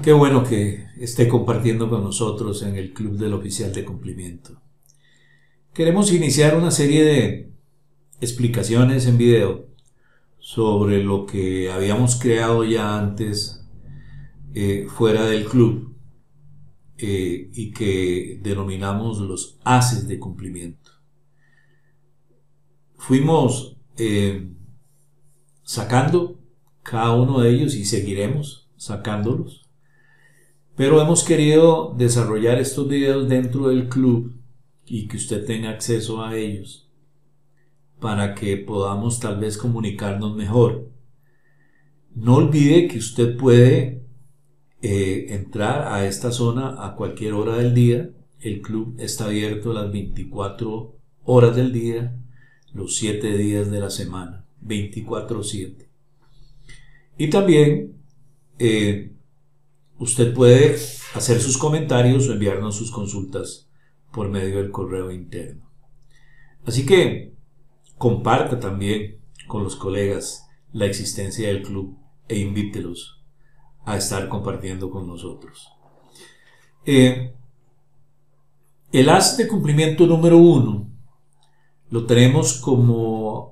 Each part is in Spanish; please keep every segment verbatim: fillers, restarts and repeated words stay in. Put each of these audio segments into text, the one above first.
Qué bueno que esté compartiendo con nosotros en el Club del Oficial de Cumplimiento. Queremos iniciar una serie de explicaciones en video sobre lo que habíamos creado ya antes eh, fuera del club eh, y que denominamos los haces de cumplimiento. Fuimos eh, sacando cada uno de ellos y seguiremos sacándolos. Pero hemos querido desarrollar estos videos dentro del club y que usted tenga acceso a ellos para que podamos tal vez comunicarnos mejor. No olvide que usted puede eh, entrar a esta zona a cualquier hora del día. El club está abierto las veinticuatro horas del día, los siete días de la semana, veinticuatro siete. Y también eh, usted puede hacer sus comentarios o enviarnos sus consultas por medio del correo interno. Así que comparta también con los colegas la existencia del club e invítelos a estar compartiendo con nosotros. Eh, el haz de cumplimiento número uno lo tenemos como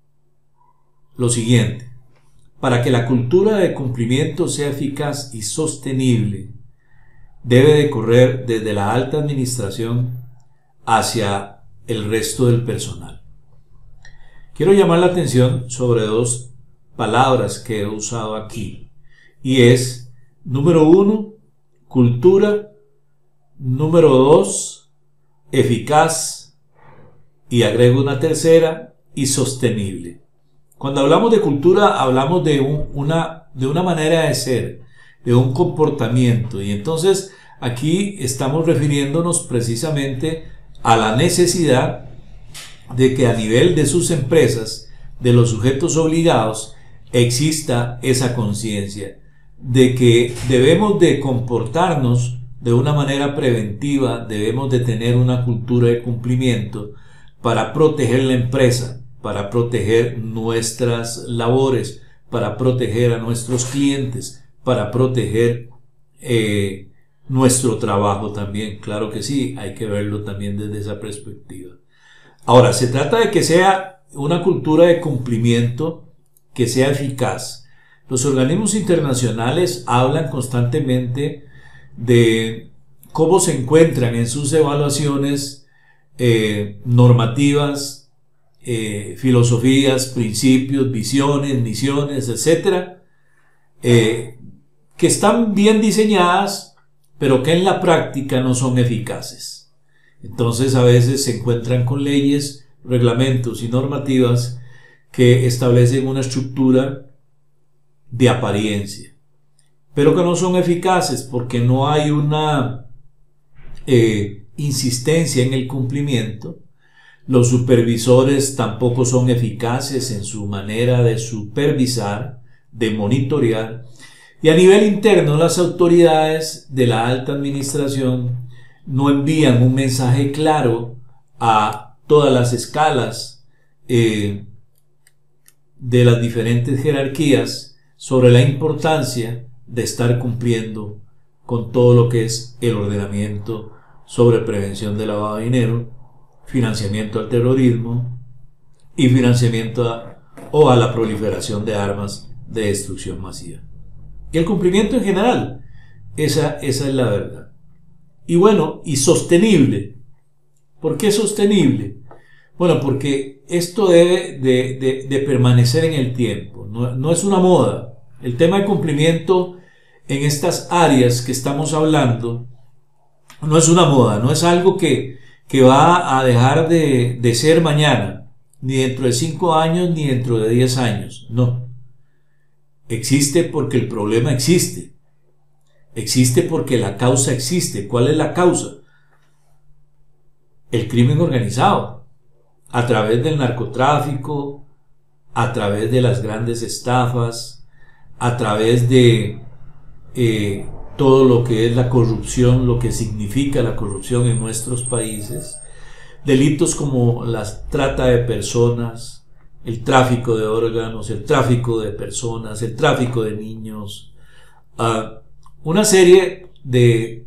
lo siguiente. Para que la cultura de cumplimiento sea eficaz y sostenible, debe de correr desde la alta administración hacia el resto del personal. Quiero llamar la atención sobre dos palabras que he usado aquí, y es, número uno, cultura, número dos, eficaz, y agrego una tercera, y sostenible. Cuando hablamos de cultura, hablamos de, un, una, de una manera de ser, de un comportamiento. Y entonces aquí estamos refiriéndonos precisamente a la necesidad de que a nivel de sus empresas, de los sujetos obligados, exista esa conciencia de que debemos de comportarnos de una manera preventiva, debemos de tener una cultura de cumplimiento para proteger la empresa, para proteger nuestras labores, para proteger a nuestros clientes, para proteger eh, nuestro trabajo también. Claro que sí, hay que verlo también desde esa perspectiva. Ahora, se trata de que sea una cultura de cumplimiento que sea eficaz. Los organismos internacionales hablan constantemente de cómo se encuentran en sus evaluaciones eh, normativas, Eh, filosofías, principios, visiones, misiones, etcétera, eh, que están bien diseñadas, pero que en la práctica no son eficaces. Entonces a veces se encuentran con leyes, reglamentos y normativas que establecen una estructura de apariencia, pero que no son eficaces porque no hay una eh, insistencia en el cumplimiento. Los supervisores tampoco son eficaces en su manera de supervisar, de monitorear. Y a nivel interno, las autoridades de la alta administración no envían un mensaje claro a todas las escalas eh, de las diferentes jerarquías sobre la importancia de estar cumpliendo con todo lo que es el ordenamiento sobre prevención de lavado de dinero, financiamiento al terrorismo y financiamiento a, o a la proliferación de armas de destrucción masiva. Y el cumplimiento en general, esa, esa es la verdad. Y bueno, y sostenible. ¿Por qué sostenible? Bueno, porque esto debe de, de, de permanecer en el tiempo, no, no es una moda. El tema de cumplimiento en estas áreas que estamos hablando no es una moda, no es algo que que va a dejar de, de ser mañana, ni dentro de cinco años, ni dentro de diez años. No. Existe porque el problema existe. Existe porque la causa existe. ¿Cuál es la causa? El crimen organizado. A través del narcotráfico, a través de las grandes estafas, a través de eh, todo lo que es la corrupción, lo que significa la corrupción en nuestros países, delitos como la trata de personas, el tráfico de órganos, el tráfico de personas, el tráfico de niños, uh, una serie de,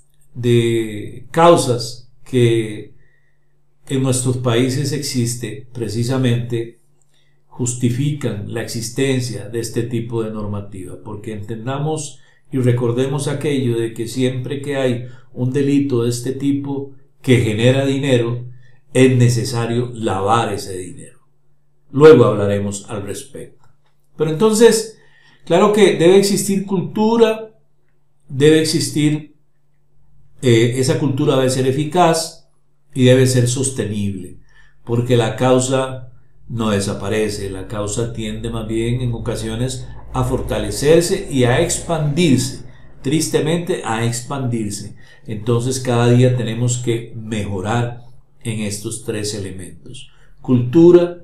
de causas que en nuestros países existe precisamente justifican la existencia de este tipo de normativa, porque entendamos y recordemos aquello de que siempre que hay un delito de este tipo que genera dinero, es necesario lavar ese dinero. Luego hablaremos al respecto. Pero entonces, claro que debe existir cultura, debe existir, eh, esa cultura debe ser eficaz y debe ser sostenible, porque la causa no desaparece, la causa tiende más bien en ocasiones a fortalecerse y a expandirse, tristemente a expandirse. Entonces cada día tenemos que mejorar en estos tres elementos: cultura,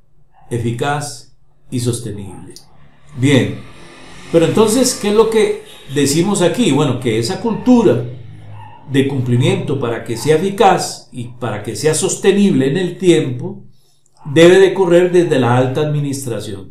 eficaz y sostenible. Bien, pero entonces, ¿qué es lo que decimos aquí? Bueno, que esa cultura de cumplimiento, para que sea eficaz y para que sea sostenible en el tiempo, debe de correr desde la alta administración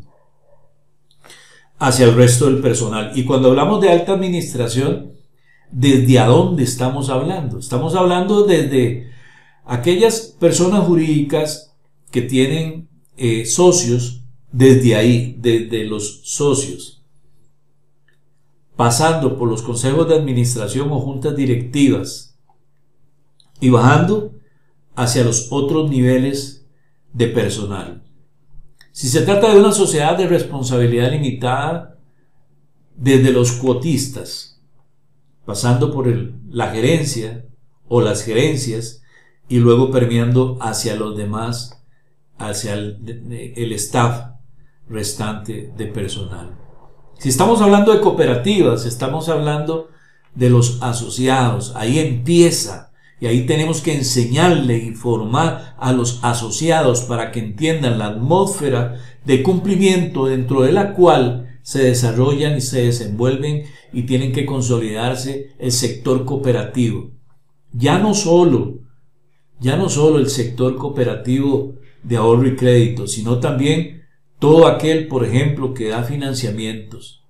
hacia el resto del personal. Y cuando hablamos de alta administración, ¿desde a dónde estamos hablando? Estamos hablando desde aquellas personas jurídicas que tienen eh, socios, desde ahí, desde los socios, pasando por los consejos de administración o juntas directivas y bajando hacia los otros niveles de personal. Si se trata de una sociedad de responsabilidad limitada, desde los cuotistas, pasando por el, la gerencia o las gerencias y luego permeando hacia los demás, hacia el, el staff restante de personal. Si estamos hablando de cooperativas, estamos hablando de los asociados. Ahí empieza, y ahí tenemos que enseñarle e informar a los asociados para que entiendan la atmósfera de cumplimiento dentro de la cual se desarrollan y se desenvuelven y tienen que consolidarse el sector cooperativo. Ya no solo, ya no solo el sector cooperativo de ahorro y crédito, sino también todo aquel, por ejemplo, que da financiamientos,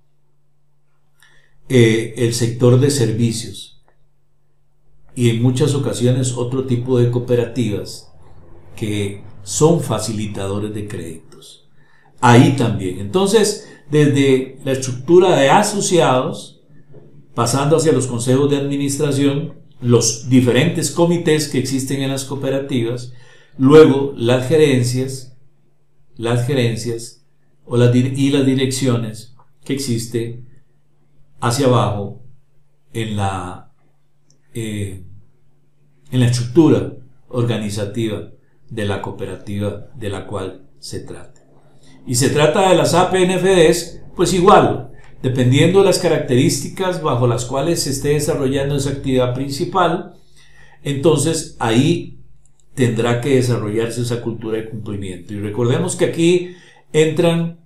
eh, el sector de servicios y en muchas ocasiones otro tipo de cooperativas que son facilitadores de créditos. Ahí también. Entonces, desde la estructura de asociados, pasando hacia los consejos de administración, los diferentes comités que existen en las cooperativas, luego las gerencias, las gerencias o las, y las direcciones que existe hacia abajo en la, eh, en la estructura organizativa de la cooperativa de la cual se trata. Y se trata de las A P N F Ds, pues igual, dependiendo de las características bajo las cuales se esté desarrollando esa actividad principal, entonces ahí tendrá que desarrollarse esa cultura de cumplimiento. Y recordemos que aquí entran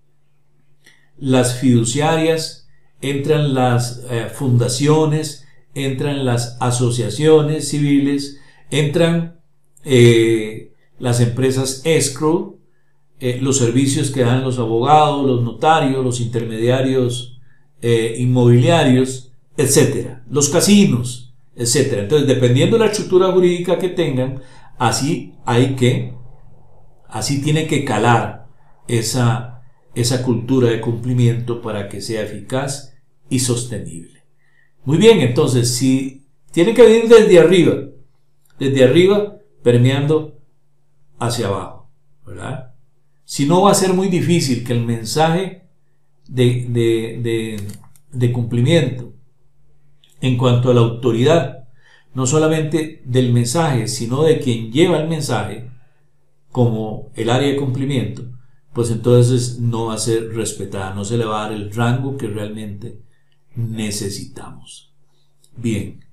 las fiduciarias, entran las eh, fundaciones, entran las asociaciones civiles, entran eh, las empresas escrow, eh, los servicios que dan los abogados, los notarios, los intermediarios eh, inmobiliarios, etcétera, los casinos, etcétera. Entonces, dependiendo de la estructura jurídica que tengan, así hay que, así tiene que calar esa, esa cultura de cumplimiento para que sea eficaz y sostenible. Muy bien, entonces, si tiene que venir desde arriba, desde arriba, permeando hacia abajo, ¿verdad? Si no, va a ser muy difícil que el mensaje de, de, de, de cumplimiento en cuanto a la autoridad, no solamente del mensaje, sino de quien lleva el mensaje, como el área de cumplimiento, pues entonces no va a ser respetada, no se le va a dar el rango que realmente necesitamos. Bien,